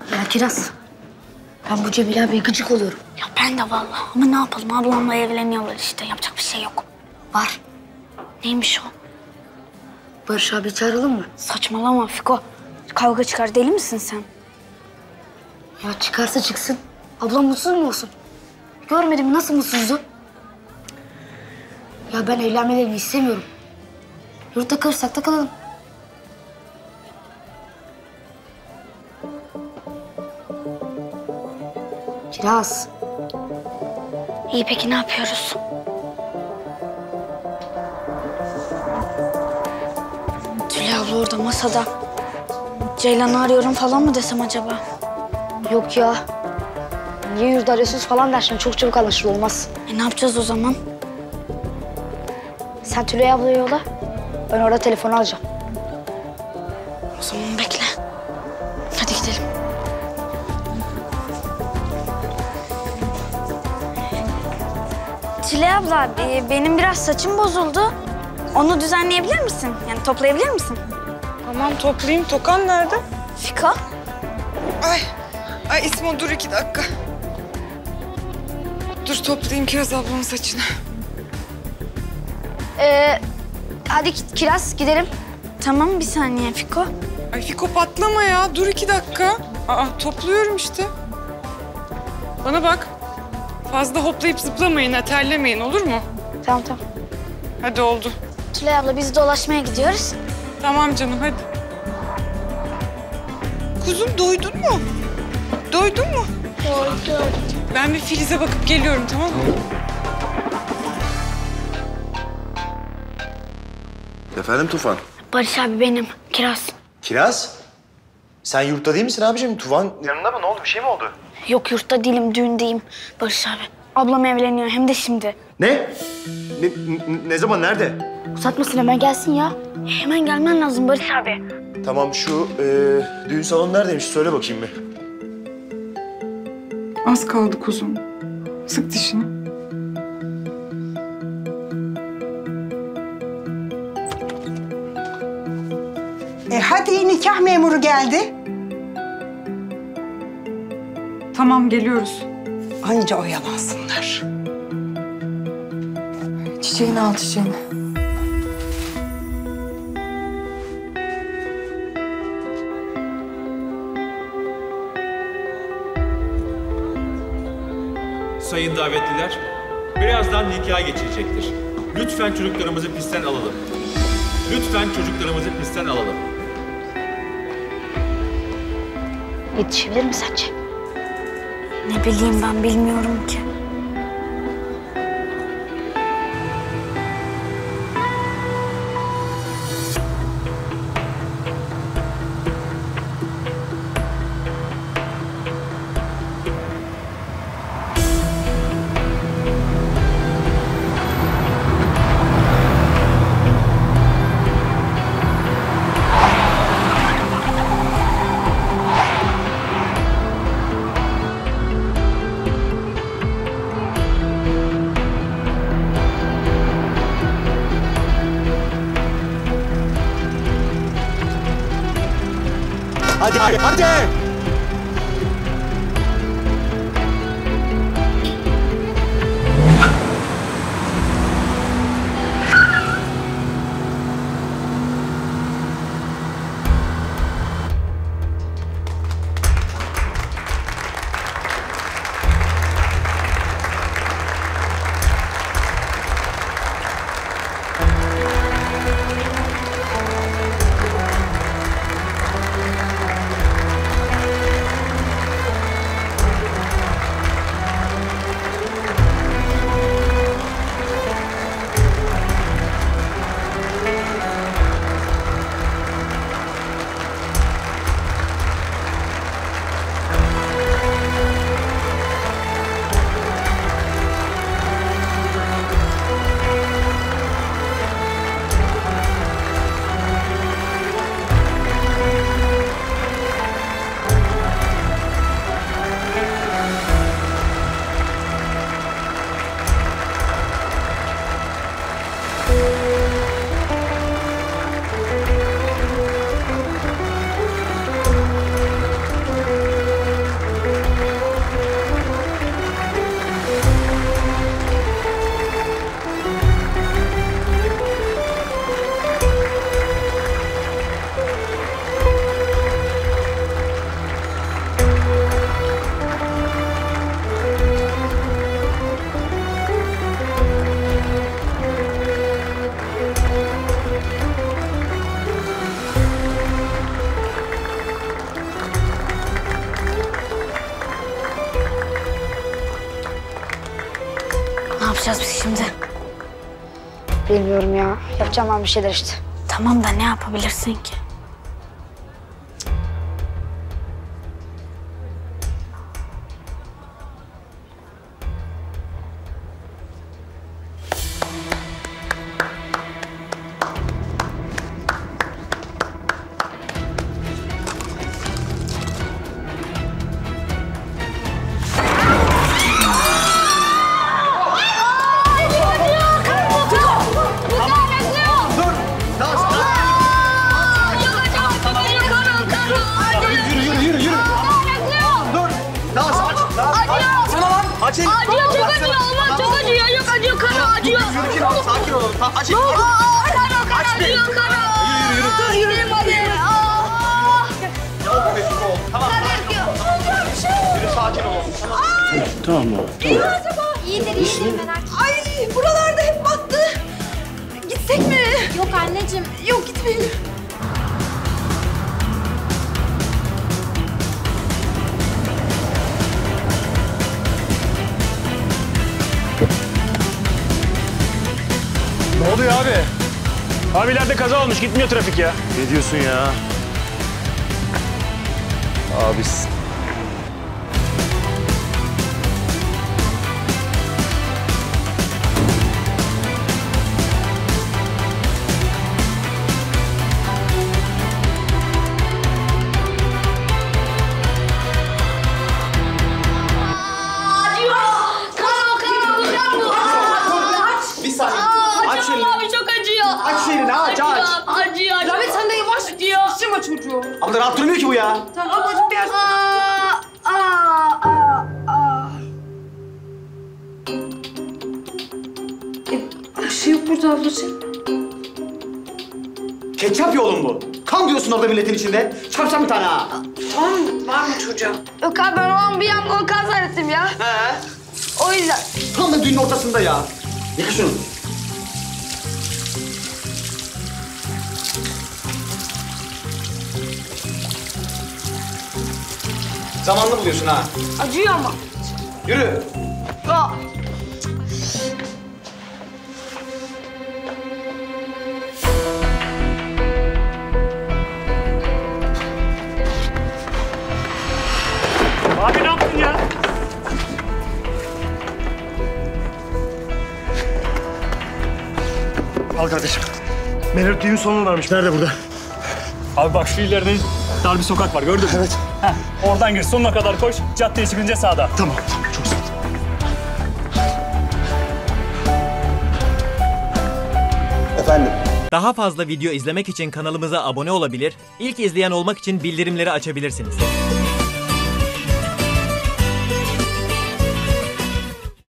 Ya Kiraz, ben bu Cemil abiye gıcık oluyorum. Ya ben de vallahi. Ama ne yapalım? Ablamla evleniyorlar işte. Yapacak bir şey yok. Var. Neymiş o? Barış abi çağıralım mı? Saçmalama Fiko. Kavga çıkar. Deli misin sen? Ya çıkarsa çıksın. Ablam mutsuz mu olsun? Görmedim mi nasıl mutsuzdu? Ya ben evlenmelerini istemiyorum. Yurtta kalırsak da kalalım. Kiraz. İyi peki ne yapıyoruz? Tülay abla orada masada. Ceylan'ı arıyorum falan mı desem acaba? Yok ya. Niye yurda arıyorsunuz falan der şimdi. Çok çabuk anlaşılır olmaz. Ne yapacağız o zaman? Sen Tülay ablayı yola. Ben orada telefonu alacağım. O zaman bekle. Hadi gidelim. Tülay abla, benim biraz saçım bozuldu. Onu düzenleyebilir misin? Yani toplayabilir misin? Tamam toplayayım. Tokan nerede? Fiko? Ay İsmo dur 2 dakika. Dur toplayayım Kiraz ablamın saçını. Hadi Kiraz gidelim. Tamam bir saniye Fiko. Ay Fiko patlama ya. Dur 2 dakika. Topluyorum işte. Bana bak. Fazla hoplayıp zıplamayın, terlemeyin olur mu? Tamam. Hadi oldu. Tülay abla biz dolaşmaya gidiyoruz. Tamam canım hadi. Kuzum doydun mu? Doydun mu? Doydum. Ben bir Filiz'e bakıp geliyorum tamam mı? Efendim Tufan? Barış abi benim, Kiraz. Kiraz? Sen yurtta değil misin abicim? Tufan yanında mı? Ne oldu? Bir şey mi oldu? Yok yurtta değilim, düğündeyim Barış abi. Ablam evleniyor hem de şimdi. Ne? Ne zaman? Nerede? Uzatmasın hemen gelsin ya. Hemen gelmen lazım Barış abi. Tamam şu düğün salonu neredeymiş? Söyle bakayım bir. Az kaldı kuzum. Sık dişini. Hadi nikah memuru geldi. Tamam geliyoruz. Anca oyalansınlar. Çiçeğini al çiçeğini. Sayın davetliler, birazdan nikaha geçilecektir. Lütfen çocuklarımızı pistten alalım. Lütfen çocuklarımızı pistten alalım. Yetişebilir mi sence? Ne bileyim ben bilmiyorum ki. Hadi! yapacağız biz şimdi? Bilmiyorum ya. Yapacağım ben bir şeyler işte. Tamam da ne yapabilirsin ki? Acil. Acıyor, çok acıyor. Allah çok acıyor. Yok acıyor, karı acıyor. Yürü, sakin olun. Acil. Karı acıyor, karı. Dur, yürüyeyim hadi. Tamam. Yürü, sakin olun. Tamam mı? İyidir merak etme. Ay buralarda hep battı. Gitsek mi? Yok anneciğim. Yok gitmeyelim. Ne oluyor abi? Abilerde kaza olmuş, gitmiyor trafik ya. Ne diyorsun ya? Abi. Bir saniye. Aç elini. Abi çok acıyor. Aç elini, aç. Acıyor. Rahmet sen de yavaş Acıyor. sıçrama çocuğu. Abla rahat durmuyor ki bu ya. Tamam ablacığım biraz. Bir şey yok burada ablacığım. Ketçap ya oğlum bu. Kan diyorsun orada milletin içinde. Çarpsam bir tane ha. Tamam var mı çocuğa? Yok abi ben o an bir anda o kan zannettim ya. He. O yüzden. Tam da düğünün ortasında ya. Yıkı şunu. Zamanlı buluyorsun ha. Acıyor ama. Yürü. Aa. Abi ne yaptın ya? Al kardeşim. Meğer düğün salonu varmış. Nerede burada? Abi bak şu ileride dar bir sokak var, gördün mü? Evet. Heh, oradan gir, sonuna kadar koş. Caddeye çıkınca sağda. Tamam. Çok sağ ol. Efendim. Daha fazla video izlemek için kanalımıza abone olabilir, ilk izleyen olmak için bildirimleri açabilirsiniz.